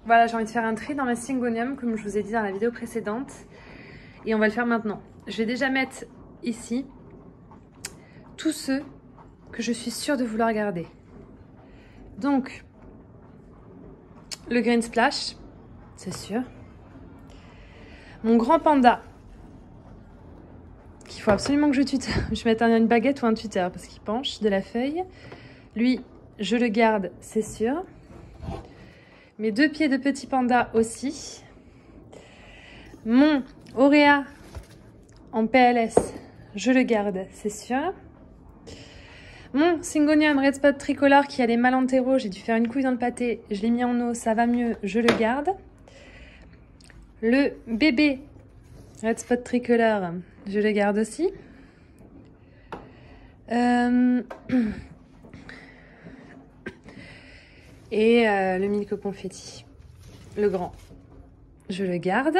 Voilà, j'ai envie de faire un tri dans ma Syngonium, comme je vous ai dit dans la vidéo précédente. Et on va le faire maintenant. Je vais déjà mettre ici tous ceux que je suis sûre de vouloir garder. Donc, le Green Splash, c'est sûr. Mon grand panda, qu'il faut absolument que je tuteur. Je mette une baguette ou un tuteur parce qu'il penche de la feuille. Lui, je le garde, c'est sûr. Mes 2 pieds de petit panda aussi. Mon Auréa en PLS, je le garde, c'est sûr. Mon Syngonium Red Spot Tricolore qui a des malantéros, j'ai dû faire une couille dans le pâté, je l'ai mis en eau, ça va mieux, je le garde. Le bébé Red Spot Tricolore, je le garde aussi. Et le Milk Confetti, le grand, je le garde.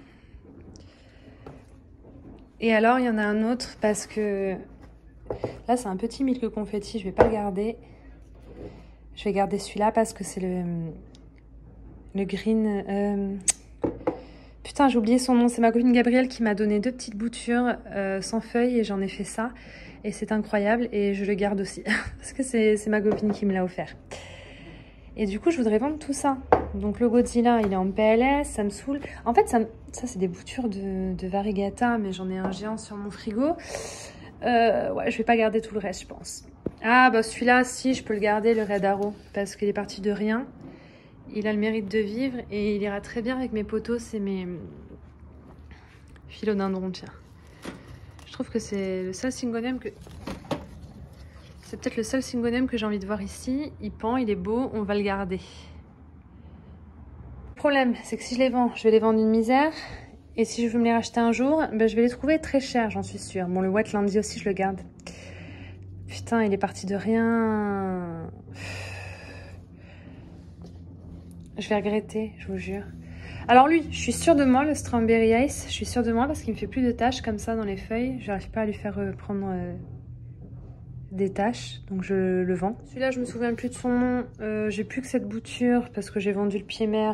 Et alors, il y en a un autre parce que là, c'est un petit Milk Confetti, je vais pas le garder. Je vais garder celui-là parce que c'est le green... Putain, j'ai oublié son nom. C'est ma copine Gabrielle qui m'a donné 2 petites boutures sans feuilles et j'en ai fait ça. Et c'est incroyable et je le garde aussi parce que c'est ma copine qui me l'a offert. Et du coup, je voudrais vendre tout ça. Donc le Godzilla, il est en PLS, ça me saoule. En fait, ça c'est des boutures de Variegata, mais j'en ai un géant sur mon frigo. Ouais, je vais pas garder tout le reste, je pense. Ah, bah celui-là, si, je peux le garder, le Red Arrow, parce qu'il est parti de rien. Il a le mérite de vivre et il ira très bien avec mes potos et mes philodendrons, tiens. Je trouve que c'est le seul Syngonium que... C'est peut-être le seul Syngonium que j'ai envie de voir ici. Il pend, il est beau, on va le garder. Le problème, c'est que si je les vends, je vais les vendre une misère. Et si je veux me les racheter un jour, ben, je vais les trouver très chers, j'en suis sûre. Bon, le Wetlandy aussi, je le garde. Putain, il est parti de rien. Je vais regretter, je vous jure. Alors lui, je suis sûre de moi, le Strawberry Ice. Je suis sûre de moi parce qu'il me fait plus de taches comme ça dans les feuilles. Je n'arrive pas à lui faire prendre des taches, donc je le vends. Celui-là, je me souviens plus de son nom. J'ai plus que cette bouture parce que j'ai vendu le pied mère.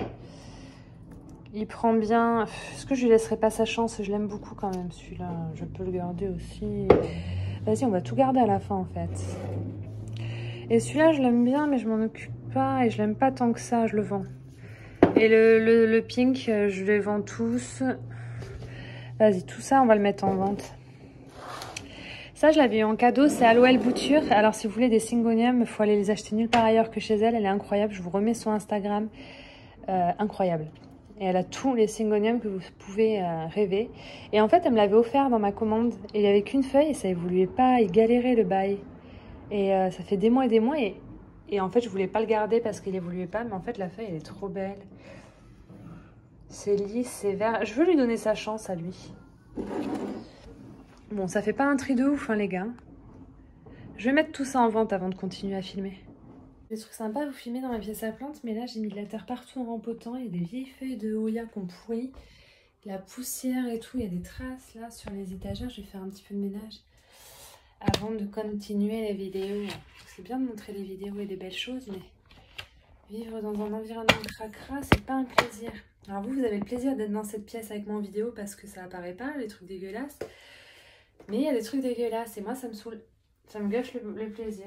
Il prend bien. Est-ce que je lui laisserai pas sa chance? Je l'aime beaucoup quand même, celui-là. Je peux le garder aussi. Vas-y, on va tout garder à la fin, en fait. Et celui-là, je l'aime bien, mais je m'en occupe pas. Et je l'aime pas tant que ça, je le vends. Et le pink, je les vends tous. Vas-y, tout ça, on va le mettre en vente. Ça, je l'avais eu en cadeau. C'est Aloël Bouture. Alors, si vous voulez des Syngonium, il faut aller les acheter nulle part ailleurs que chez elle. Elle est incroyable. Je vous remets son Instagram. Incroyable. Et elle a tous les Syngonium que vous pouvez rêver. Et en fait, elle me l'avait offert dans ma commande. Et il n'y avait qu'une feuille et ça évoluait pas. Il galérait le bail. Et ça fait des mois et des mois. Et en fait, je voulais pas le garder parce qu'il évoluait pas. Mais en fait, la feuille, elle est trop belle. C'est lisse, c'est vert. Je veux lui donner sa chance à lui. Bon, ça fait pas un tri de ouf, hein, les gars. Je vais mettre tout ça en vente avant de continuer à filmer. Des trucs sympas à vous filmer dans ma pièce à plantes, mais là j'ai mis de la terre partout en rempotant. Il y a des vieilles feuilles de Hoya qu'on pourrit, la poussière et tout. Il y a des traces là sur les étagères. Je vais faire un petit peu de ménage avant de continuer les vidéos. C'est bien de montrer des vidéos et des belles choses, mais vivre dans un environnement cracra, c'est pas un plaisir. Alors vous avez le plaisir d'être dans cette pièce avec moi en vidéo parce que ça apparaît pas, les trucs dégueulasses. Mais il y a des trucs dégueulasses et moi ça me saoule. Ça me gâche le plaisir.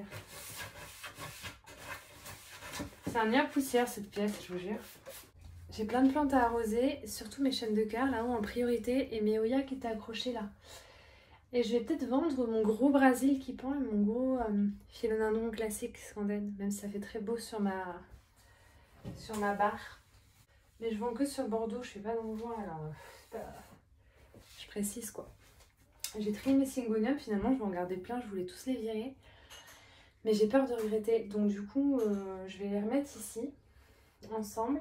C'est un nid à poussière cette pièce, je vous jure. J'ai plein de plantes à arroser, surtout mes chênes de cœur là-haut en priorité et mes Hoya qui étaient accrochés là. Et je vais peut-être vendre mon gros Brésil qui pend et mon gros philodendron classique Scandène, même si ça fait très beau sur ma barre. Mais je vends que sur Bordeaux, je fais pas d'envoi alors je précise quoi. J'ai trié mes Syngonium, finalement je vais en garder plein, je voulais tous les virer. Mais j'ai peur de regretter, donc du coup je vais les remettre ici, ensemble.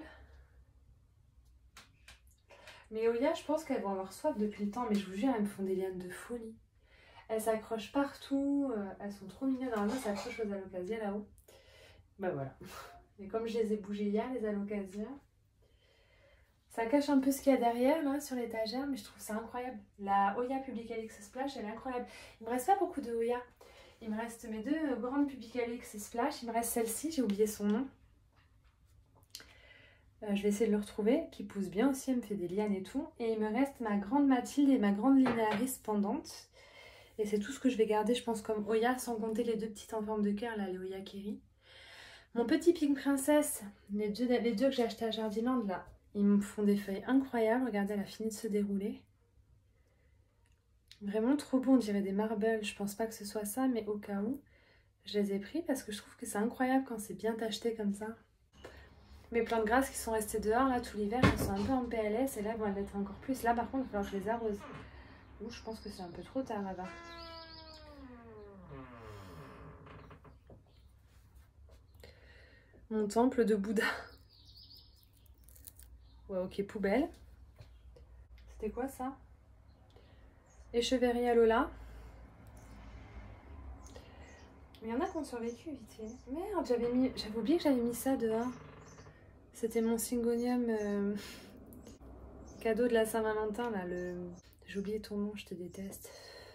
Mais Hoya, je pense qu'elles vont avoir soif depuis le temps, mais je vous jure, elles me font des lianes de folie. Elles s'accrochent partout, elles sont trop mignonnes. Normalement, elles s'accrochent aux alocasias là-haut. Bah voilà. Et comme je les ai bougées hier, les alocasias, ça cache un peu ce qu'il y a derrière, là, sur l'étagère, mais je trouve ça incroyable. La Hoya Publicalix Splash, elle est incroyable. Il me reste pas beaucoup de Hoya. Il me reste mes 2 grandes Publicalix Splash. Il me reste celle-ci, j'ai oublié son nom. Je vais essayer de le retrouver, qui pousse bien aussi, elle me fait des lianes et tout. Et il me reste ma grande Mathilde et ma grande Linéaris pendantes. Et c'est tout ce que je vais garder, je pense, comme Oya, sans compter les deux petites en forme de cœur, là, les Oya Keri. Mon petit Pink Princess, les deux que j'ai achetés à Jardiland, là, ils me font des feuilles incroyables. Regardez, elle a fini de se dérouler. Vraiment trop beau, on dirait des marbles. Je pense pas que ce soit ça, mais au cas où, je les ai pris parce que je trouve que c'est incroyable quand c'est bien tacheté comme ça. Mes plantes grasses qui sont restées dehors là tout l'hiver, elles sont un peu en PLS et là elles vont l'être encore plus. Là par contre, il va falloir que je les arrose. Ouh, je pense que c'est un peu trop tard là-bas. Mon temple de Bouddha. Ouais, ok, poubelle. C'était quoi ça? Écheverrie à Lola. Mais il y en a qui ont survécu vite fait. Merde, j'avais oublié que j'avais mis ça dehors. C'était mon Syngonium cadeau de la Saint-Valentin là, j'ai oublié ton nom, je te déteste.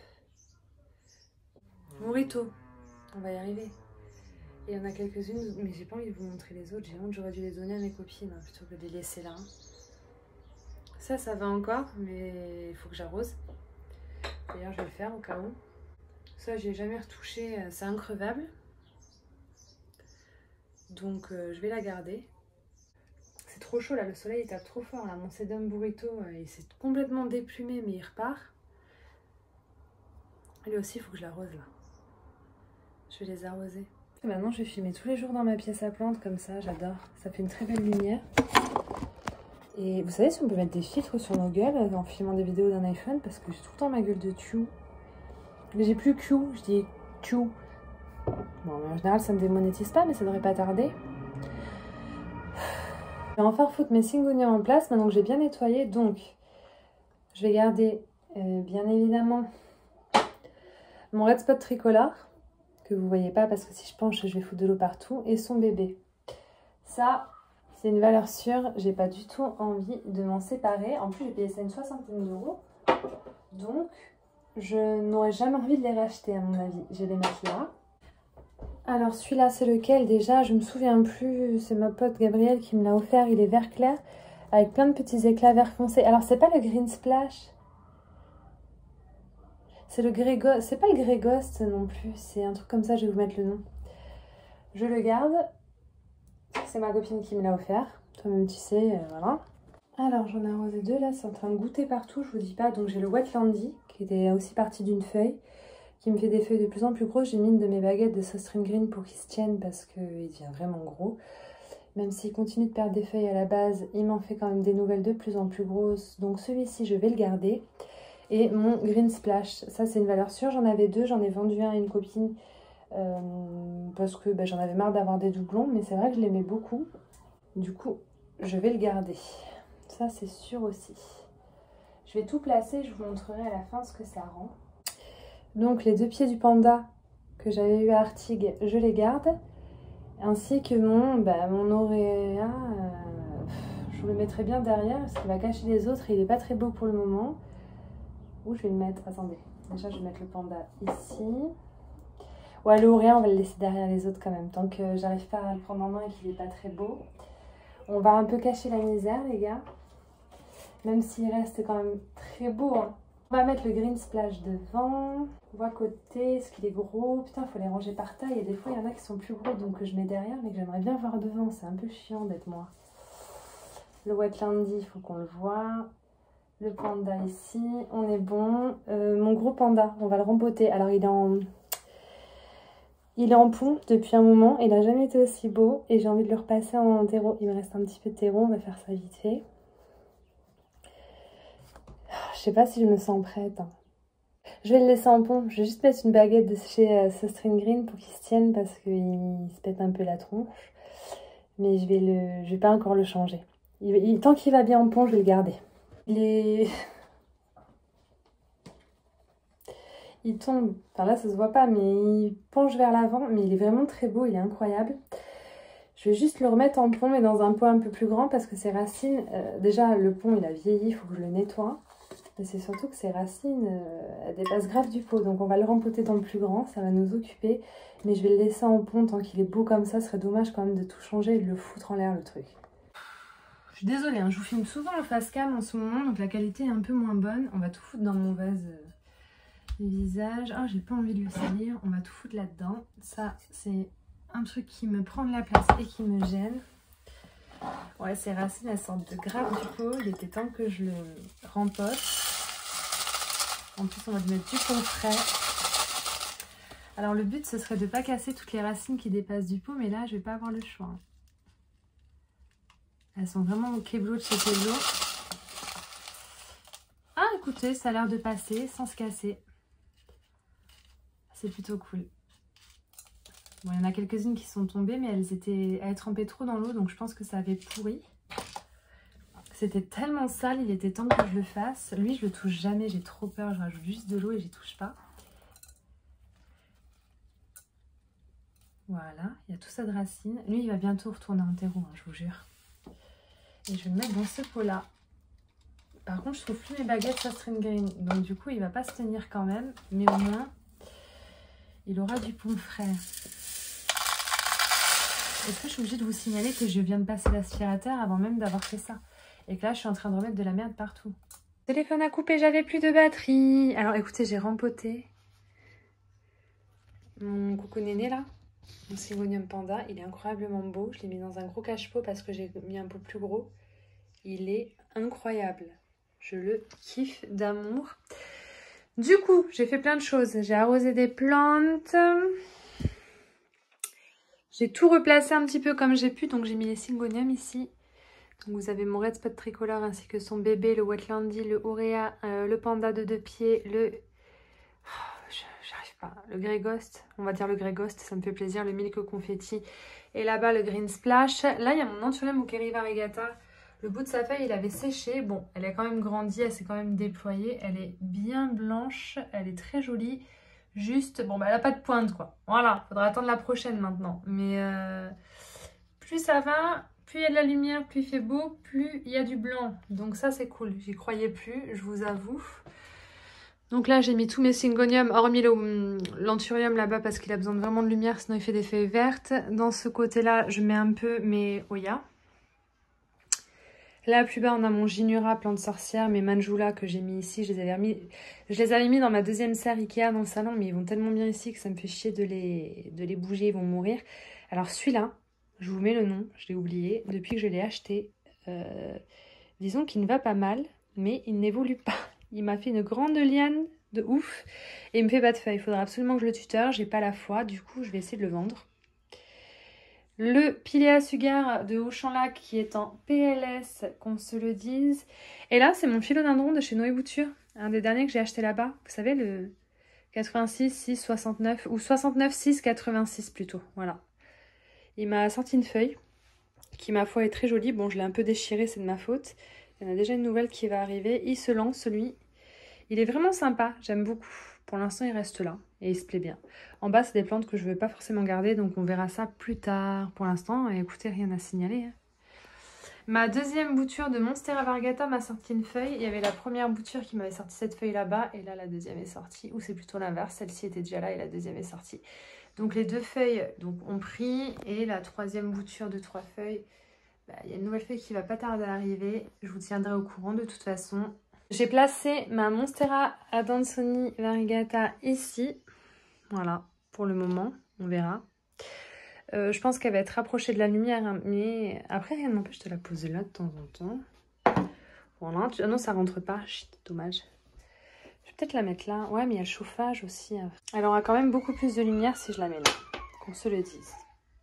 Morito. On va y arriver. Et il y en a quelques-unes, mais j'ai pas envie de vous montrer les autres. J'ai honte, j'aurais dû les donner à mes copines hein, plutôt que de les laisser là. Ça va encore, mais il faut que j'arrose. D'ailleurs, je vais le faire au cas où. Ça, j'ai jamais retouché, c'est increvable. Donc, je vais la garder. C'est trop chaud là, le soleil il tape trop fort là. Mon Sedum Burrito, il s'est complètement déplumé, mais il repart. Lui aussi, il faut que je l'arrose là. Je vais les arroser. Et maintenant, je vais filmer tous les jours dans ma pièce à plantes comme ça, j'adore. Ça fait une très belle lumière. Et vous savez si on peut mettre des filtres sur nos gueules en filmant des vidéos d'un iPhone parce que j'ai tout le temps ma gueule de Tchou. Mais j'ai plus Q, je dis Tchou. Bon, mais en général, ça me démonétise pas, mais ça devrait pas tarder. Je vais enfin foutre mes Syngoniums en place maintenant que j'ai bien nettoyé. Donc, je vais garder bien évidemment mon Red Spot tricolore que vous voyez pas parce que si je penche, je vais foutre de l'eau partout. Et son bébé. Ça, c'est une valeur sûre. J'ai pas du tout envie de m'en séparer. En plus, j'ai payé ça une soixantaine d'euros. Donc, je n'aurais jamais envie de les racheter à mon avis. Je vais les mettre là. Alors celui-là, c'est lequel déjà? Je me souviens plus. C'est ma pote Gabrielle qui me l'a offert. Il est vert clair avec plein de petits éclats vert foncé. Alors c'est pas le Green Splash. C'est le Grey Ghost. C'est pas le Grey Ghost non plus. C'est un truc comme ça. Je vais vous mettre le nom. Je le garde. C'est ma copine qui me l'a offert. Toi-même tu sais, voilà. Alors j'en ai arrosé deux là. C'est en train de goûter partout. Je vous dis pas. Donc j'ai le Wetlandy qui était aussi parti d'une feuille, qui me fait des feuilles de plus en plus grosses. J'ai mis une de mes baguettes de Sostring Green pour qu'il se tienne parce qu'il devient vraiment gros. Même s'il continue de perdre des feuilles à la base, il m'en fait quand même des nouvelles de plus en plus grosses. Donc celui-ci, je vais le garder. Et mon Green Splash, ça c'est une valeur sûre. J'en avais deux, j'en ai vendu un à une copine parce que j'en avais marre d'avoir des doublons. Mais c'est vrai que je l'aimais beaucoup. Du coup, je vais le garder. Ça c'est sûr aussi. Je vais tout placer, je vous montrerai à la fin ce que ça rend. Donc les deux pieds du panda que j'avais eu à Artigues, je les garde. Ainsi que mon auréa, je le mettrai bien derrière parce qu'il va cacher les autres et il n'est pas très beau pour le moment. Où je vais le mettre? Attendez, déjà je vais mettre le panda ici. Ouais, l'auréa on va le laisser derrière les autres quand même, tant que j'arrive pas à le prendre en main et qu'il n'est pas très beau. On va un peu cacher la misère les gars, même s'il reste quand même très beau hein. On va mettre le Green Splash devant. On voit à côté, est-ce qu'il est gros? Putain, il faut les ranger par taille. Et des fois, il y en a qui sont plus gros, donc je mets derrière, mais que j'aimerais bien voir devant. C'est un peu chiant d'être moi. Le Wetlandy, il faut qu'on le voit. Le panda ici, on est bon. Mon gros panda, on va le rempoter. Alors, il est en pont depuis un moment. Il n'a jamais été aussi beau. Et j'ai envie de le repasser en terreau. Il me reste un petit peu de terreau, on va faire ça vite fait. Je sais pas si je me sens prête. Hein. Je vais le laisser en pont. Je vais juste mettre une baguette de chez Sostring Green pour qu'il se tienne parce qu'il se pète un peu la tronche. Mais je vais pas encore le changer. Tant qu'il va bien en pont, je vais le garder. Il tombe. Enfin là, ça se voit pas, mais il penche vers l'avant. Mais il est vraiment très beau. Il est incroyable. Je vais juste le remettre en pont, mais dans un pot un peu plus grand parce que ses racines... déjà, le pont, il a vieilli. Il faut que je le nettoie. Mais c'est surtout que ses racines, elles dépassent grave du pot. Donc on va le rempoter dans le plus grand, ça va nous occuper. Mais je vais le laisser en pont tant qu'il est beau comme ça. Ce serait dommage quand même de tout changer et de le foutre en l'air le truc. suis désolée, hein, je vous filme souvent en face cam en ce moment, donc la qualité est un peu moins bonne. On va tout foutre dans mon vase visage. Oh, j'ai pas envie de le salir. On va tout foutre là-dedans. Ça, c'est un truc qui me prend de la place et qui me gêne. Ouais, ces racines, elles sortent de grappe du pot. Il était temps que je le rempote. En plus, on va lui mettre du pot frais. Alors, le but, ce serait de ne pas casser toutes les racines qui dépassent du pot, mais là, je vais pas avoir le choix. Elles sont vraiment au Keblo de chez Keblo. Ah, écoutez, ça a l'air de passer sans se casser. C'est plutôt cool. Bon, il y en a quelques-unes qui sont tombées, mais elles trempaient trop dans l'eau, donc je pense que ça avait pourri. C'était tellement sale, il était temps que je le fasse. Lui, je le touche jamais, j'ai trop peur. Je rajoute juste de l'eau et j'y touche pas. Voilà, il y a tout ça de racines. Lui, il va bientôt retourner en terreau, hein, je vous jure. Et je vais le mettre dans ce pot-là. Par contre, je trouve plus mes baguettes String Green. Donc du coup, il va pas se tenir quand même. Mais au moins, il aura du pont frais. Est-ce que je suis obligée de vous signaler que je viens de passer l'aspirateur avant même d'avoir fait ça? Et que là, je suis en train de remettre de la merde partout. Le téléphone a coupé, j'avais plus de batterie. Alors écoutez, j'ai rempoté mon coucou néné là. Mon Syngonium Panda, il est incroyablement beau. Je l'ai mis dans un gros cache-pot parce que j'ai mis un pot plus gros. Il est incroyable. Je le kiffe d'amour. Du coup, j'ai fait plein de choses. J'ai arrosé des plantes. J'ai tout replacé un petit peu comme j'ai pu. Donc j'ai mis les Syngoniums ici. Donc vous avez mon Red Spot tricolore ainsi que son bébé, le Wetlandy, le Auréa, le Panda de 2 pieds, le... J'arrive pas. Le Grey Ghost, on va dire le Grey Ghost, ça me fait plaisir. Le Milk Confetti. Et là-bas, le Green Splash. Là, il y a mon Anthurium Ukeri Variegata. Le bout de sa feuille, il avait séché. Bon, elle a quand même grandi, elle s'est quand même déployée. Elle est bien blanche, elle est très jolie. Juste, bon, bah, elle n'a pas de pointe, quoi. Voilà, faudra attendre la prochaine maintenant. Mais plus ça va, plus il y a de la lumière, plus il fait beau, plus il y a du blanc. Donc ça, c'est cool. J'y croyais plus, je vous avoue. Donc là, j'ai mis tous mes Syngoniums, hormis l'Anthurium là-bas parce qu'il a besoin de vraiment de lumière, sinon il fait des feuilles vertes. Dans ce côté-là, je mets un peu mes Oya. Là, plus bas, on a mon Ginura, plante sorcière, mes Manjula que j'ai mis ici. Je les avais mis dans ma deuxième serre Ikea dans le salon, mais ils vont tellement bien ici que ça me fait chier de les bouger, ils vont mourir. Alors celui-là, je vous mets le nom, je l'ai oublié, depuis que je l'ai acheté. Disons qu'il ne va pas mal, mais il n'évolue pas. Il m'a fait une grande liane de ouf et il me fait pas de feuilles. Il faudra absolument que je le tuteur, j'ai pas la foi, du coup je vais essayer de le vendre. Le Pilea Sugar de Auchan-Lac qui est en PLS, qu'on se le dise. Et là, c'est mon philodendron de chez Noé Bouture, un des derniers que j'ai acheté là-bas. Vous savez, le 86 6 69 ou 69 6 86 plutôt. Voilà. Il m'a sorti une feuille qui, ma foi, est très jolie. Bon, je l'ai un peu déchirée, c'est de ma faute. Il y en a déjà une nouvelle qui va arriver. Il se lance, celui. Il est vraiment sympa, j'aime beaucoup. Pour l'instant, il reste là et il se plaît bien. En bas, c'est des plantes que je ne veux pas forcément garder, donc on verra ça plus tard. Pour l'instant, écoutez, rien à signaler. Hein. Ma deuxième bouture de Monstera Variegata m'a sorti une feuille. Il y avait la première bouture qui m'avait sorti cette feuille là-bas, et là, la deuxième est sortie. Ou c'est plutôt l'inverse, celle-ci était déjà là et la deuxième est sortie. Donc les deux feuilles ont pris, et la troisième bouture de 3 feuilles, il y a une nouvelle feuille qui va pas tarder à arriver. Je vous tiendrai au courant de toute façon. J'ai placé ma Monstera Adansonii Variegata ici. Voilà, pour le moment, on verra. Je pense qu'elle va être rapprochée de la lumière, hein, mais après, rien ne m'empêche de la poser là de temps en temps. Voilà, ah non, ça rentre pas, chut, dommage. Je vais peut-être la mettre là. Ouais, mais il y a le chauffage aussi. Elle aura quand même beaucoup plus de lumière si je la mets là, qu'on se le dise.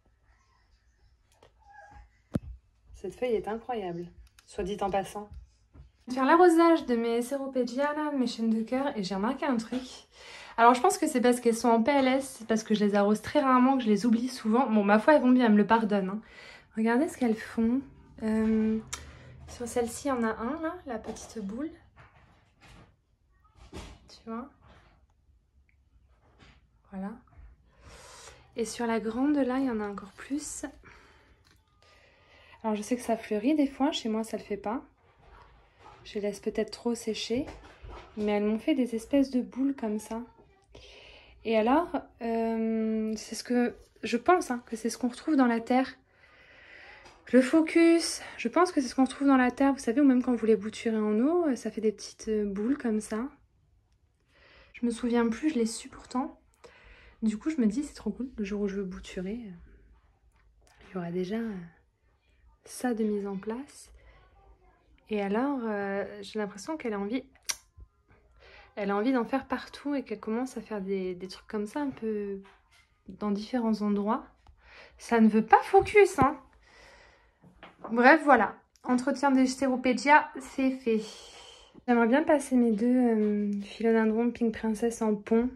Cette feuille est incroyable, soit dit en passant. Je vais faire l'arrosage de mes Ceropegia, là, mes chaînes de cœur, et j'ai remarqué un truc. Alors je pense que c'est parce qu'elles sont en PLS, parce que je les arrose très rarement, que je les oublie souvent. Bon, ma foi, elles vont bien, elles me le pardonnent. Hein. Regardez ce qu'elles font. Sur celle-ci, il y en a un, là, la petite boule. Tu vois? Voilà. Et sur la grande, là, il y en a encore plus. Alors je sais que ça fleurit des fois, chez moi, ça le fait pas. Je les laisse peut-être trop sécher, mais elles m'ont fait des espèces de boules comme ça. Et alors, c'est ce que je pense, hein, que c'est ce qu'on retrouve dans la terre. Le focus, je pense que c'est ce qu'on retrouve dans la terre, vous savez, ou même quand vous les bouturez en eau, ça fait des petites boules comme ça. Je me souviens plus, je l'ai su pourtant. Du coup, je me dis, c'est trop cool, le jour où je veux bouturer, il y aura déjà ça de mise en place. Et alors, j'ai l'impression qu'elle a envie... Elle a envie d'en faire partout et qu'elle commence à faire des trucs comme ça, un peu dans différents endroits. Ça ne veut pas focus, hein. Bref, voilà. Entretien des Stéropédia, c'est fait. J'aimerais bien passer mes deux philodendrons Pink Princess en pont.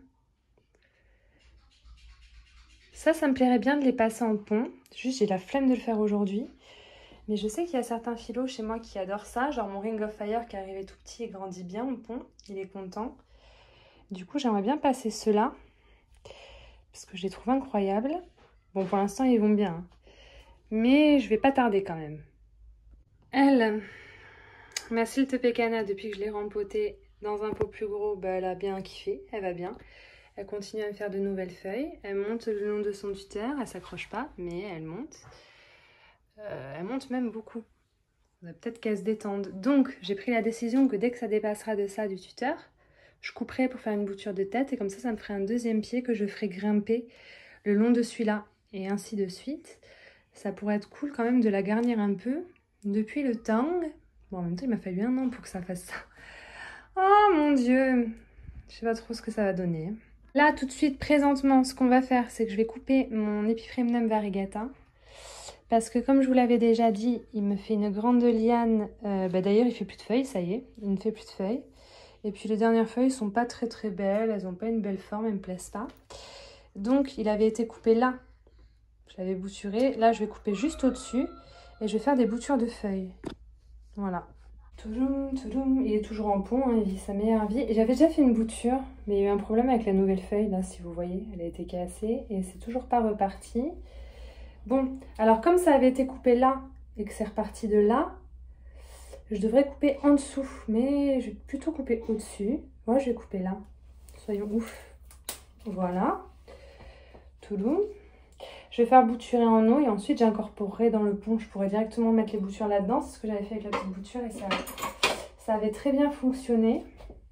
Ça me plairait bien de les passer en pont. Juste, j'ai la flemme de le faire aujourd'hui. Mais je sais qu'il y a certains philos chez moi qui adorent ça. Genre mon Ring of Fire qui est arrivé tout petit et grandit bien en pont. Il est content. Du coup, j'aimerais bien passer ceux-là. Parce que je les trouve incroyables. Bon, pour l'instant, ils vont bien. Hein. Mais je vais pas tarder quand même. Elle, ma Silt Pecana, depuis que je l'ai rempotée dans un pot plus gros, bah, elle a bien kiffé. Elle va bien. Elle continue à me faire de nouvelles feuilles. Elle monte le long de son tuteur. Elle s'accroche pas, mais elle monte. Elle monte même beaucoup. On va peut-être qu'elle se détende. Donc, j'ai pris la décision que dès que ça dépassera de ça du tuteur, je couperai pour faire une bouture de tête. Et comme ça me ferait un deuxième pied que je ferai grimper le long de celui-là. Et ainsi de suite. Ça pourrait être cool quand même de la garnir un peu. Depuis le tang. Bon, en même temps, il m'a fallu 1 an pour que ça fasse ça. Oh mon Dieu. Je sais pas trop ce que ça va donner. Là, tout de suite, présentement, ce qu'on va faire, c'est que je vais couper mon Epiphremnum variegata. Parce que comme je vous l'avais déjà dit, il me fait une grande liane. D'ailleurs, il fait plus de feuilles, ça y est. Il ne fait plus de feuilles. Et puis les dernières feuilles sont pas très très belles. Elles n'ont pas une belle forme, elles me plaisent pas. Donc, il avait été coupé là. Je l'avais bouturé. Là, je vais couper juste au-dessus. Et je vais faire des boutures de feuilles. Voilà. Toudoum, toudoum. Il est toujours en pont, hein, il vit sa meilleure vie. Et j'avais déjà fait une bouture, mais il y a eu un problème avec la nouvelle feuille, là, si vous voyez. Elle a été cassée et c'est toujours pas reparti. Bon, alors comme ça avait été coupé là et que c'est reparti de là, je devrais couper en dessous. Mais je vais plutôt couper au-dessus. Moi, je vais couper là. Soyons ouf. Voilà. Toudoum. Je vais faire bouturer en eau et ensuite j'incorporerai dans le pont. Je pourrais directement mettre les boutures là-dedans. C'est ce que j'avais fait avec la petite bouture et ça avait très bien fonctionné.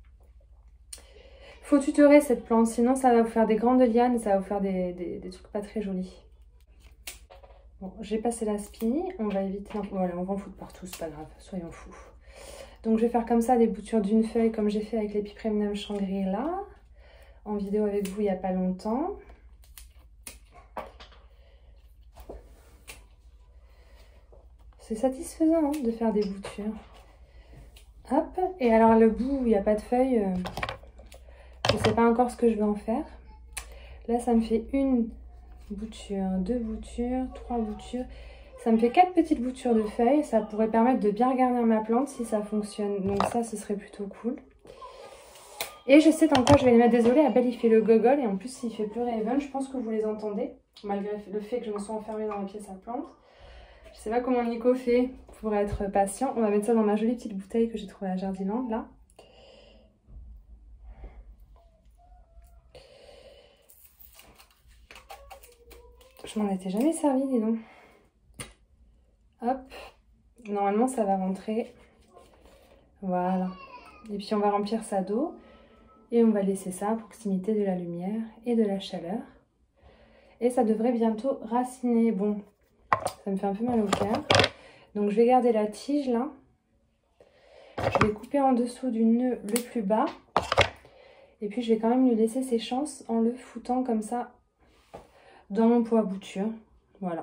Faut tutorer cette plante, sinon ça va vous faire des grandes lianes et ça va vous faire des trucs pas très jolis. Bon, j'ai passé la spie. On va éviter... Voilà, on va en foutre partout, c'est pas grave. Soyons fous. Donc je vais faire comme ça des boutures d'une feuille comme j'ai fait avec l'Epiphremnum Shangri-La. En vidéo avec vous il n'y a pas longtemps. C'est satisfaisant hein, de faire des boutures. Hop, et alors le bout où il n'y a pas de feuilles, je ne sais pas encore ce que je vais en faire. Là, ça me fait 1 bouture, 2 boutures, 3 boutures. Ça me fait 4 petites boutures de feuilles. Ça pourrait permettre de bien garnir ma plante si ça fonctionne. Donc ça, ce serait plutôt cool. Et je sais dans quoi je vais les mettre. Désolée, Abel, il fait le gogol. Et en plus, il fait pleurer Evan. Je pense que vous les entendez. Malgré le fait que je me sois enfermée dans la pièce à plantes. Je sais pas comment Nico fait pour être patient. On va mettre ça dans ma jolie petite bouteille que j'ai trouvée à Jardiland, là. Je m'en étais jamais servi, dis donc. Hop. Normalement, ça va rentrer. Voilà. Et puis, on va remplir ça d'eau. Et on va laisser ça à proximité de la lumière et de la chaleur. Et ça devrait bientôt raciner. Bon, ça me fait un peu mal au cœur. Donc, je vais garder la tige, là. Je vais couper en dessous du nœud le plus bas. Et puis, je vais quand même lui laisser ses chances en le foutant comme ça dans mon pot à bouture. Voilà.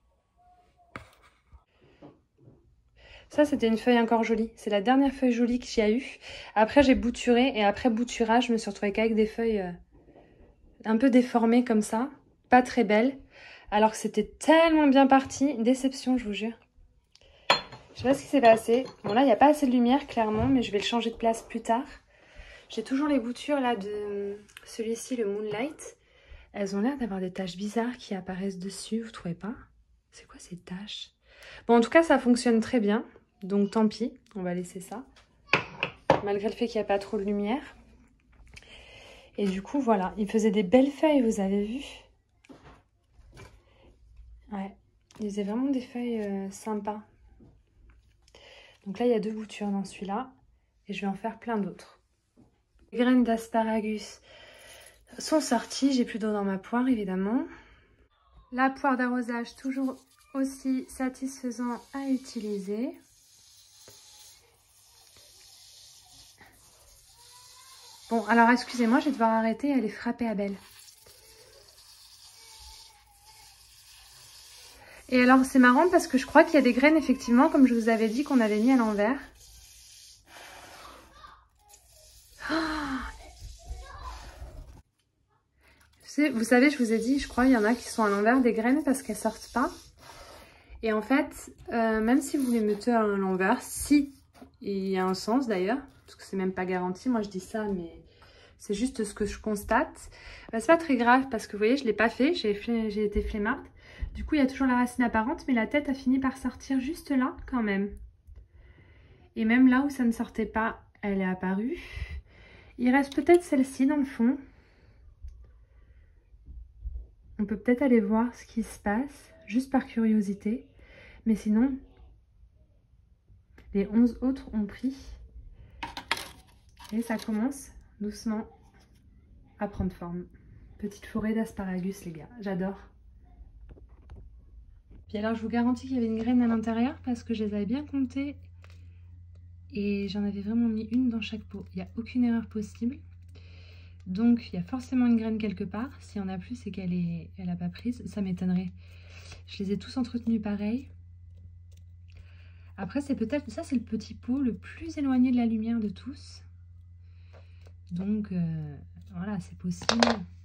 Ça, c'était une feuille encore jolie. C'est la dernière feuille jolie que j'ai eue. Après, j'ai bouturé. Et après bouturage, je me suis retrouvée qu'avec des feuilles un peu déformées comme ça. Pas très belles. Alors que c'était tellement bien parti. Déception, je vous jure. Je sais pas ce qui s'est passé. Bon, là, il n'y a pas assez de lumière, clairement. Mais je vais le changer de place plus tard. J'ai toujours les boutures, là, de celui-ci, le Moonlight. Elles ont l'air d'avoir des taches bizarres qui apparaissent dessus, vous trouvez pas? C'est quoi ces taches? Bon, en tout cas, ça fonctionne très bien. Donc, tant pis, on va laisser ça. Malgré le fait qu'il n'y a pas trop de lumière. Et du coup, voilà. Il faisait des belles feuilles, vous avez vu? Ouais. Il faisait vraiment des feuilles sympas. Donc là, il y a 2 boutures dans celui-là. Et je vais en faire plein d'autres. Les graines d'asparagus sont sorties. J'ai plus d'eau dans ma poire, évidemment. La poire d'arrosage, toujours aussi satisfaisant à utiliser. Bon, alors excusez-moi, je vais devoir arrêter et aller frapper Abel. Et alors, c'est marrant parce que je crois qu'il y a des graines, effectivement, comme je vous avais dit, qu'on avait mis à l'envers. Vous savez, je vous ai dit, je crois, il y en a qui sont à l'envers des graines parce qu'elles sortent pas. Et en fait, même si vous les mettez à l'envers, si il y a un sens d'ailleurs, parce que c'est même pas garanti, moi je dis ça, mais c'est juste ce que je constate. Bah, c'est pas très grave parce que vous voyez, je l'ai pas fait, j'ai été flemmarde. Du coup, il y a toujours la racine apparente, mais la tête a fini par sortir juste là quand même. Et même là où ça ne sortait pas, elle est apparue. Il reste peut-être celle-ci dans le fond. On peut peut-être aller voir ce qui se passe, juste par curiosité. Mais sinon, les 11 autres ont pris. Et ça commence doucement à prendre forme. Petite forêt d'asparagus, les gars. J'adore. Puis alors, je vous garantis qu'il y avait une graine à l'intérieur parce que je les avais bien comptées. Et j'en avais vraiment mis une dans chaque pot. Il n'y a aucune erreur possible. Donc, il y a forcément une graine quelque part. S'il y en a plus, c'est qu'elle n'a pas prise. Ça m'étonnerait. Je les ai tous entretenus pareil. Après, c'est peut-être... Ça, c'est le petit pot le plus éloigné de la lumière de tous. Donc, voilà, c'est possible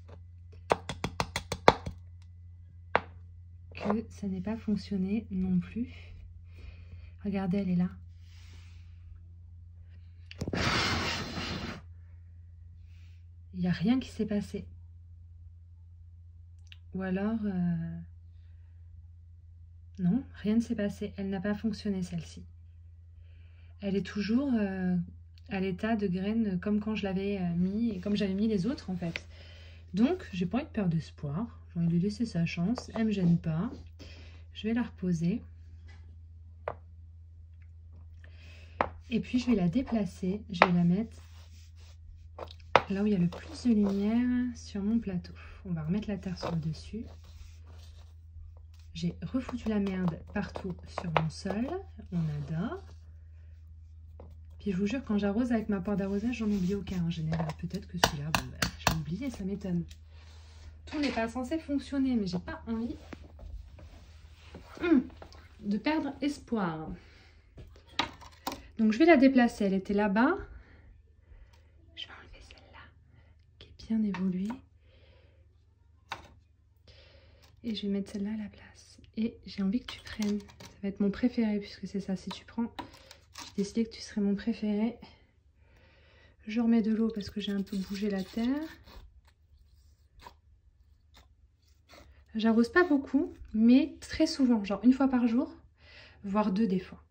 que ça n'ait pas fonctionné non plus. Regardez, elle est là. Il n'y a rien qui s'est passé. Ou alors... non, rien ne s'est passé. Elle n'a pas fonctionné, celle-ci. Elle est toujours à l'état de graine comme quand je l'avais mis, et comme j'avais mis les autres, en fait. Donc, j'ai pas envie de perdre d'espoir. J'ai envie de lui laisser sa chance. Elle me gêne pas. Je vais la reposer. Et puis, je vais la déplacer. Je vais la mettre là où il y a le plus de lumière sur mon plateau. On va remettre la terre sur le dessus. J'ai refoutu la merde partout sur mon sol. On adore. Puis je vous jure, quand j'arrose avec ma poire d'arrosage, j'en oublie aucun en général. Peut-être que celui-là, bon, bah, je l'ai oublié, ça m'étonne. Tout n'est pas censé fonctionner, mais j'ai pas envie de perdre espoir. Donc je vais la déplacer. Elle était là-bas. Je vais enlever celle-là, qui est bien évoluée. Et je vais mettre celle-là à la place. Et j'ai envie que tu prennes. Ça va être mon préféré, puisque c'est ça. Si tu prends, j'ai décidé que tu serais mon préféré. Je remets de l'eau parce que j'ai un peu bougé la terre. J'arrose pas beaucoup, mais très souvent, genre une fois par jour, voire 2 des fois.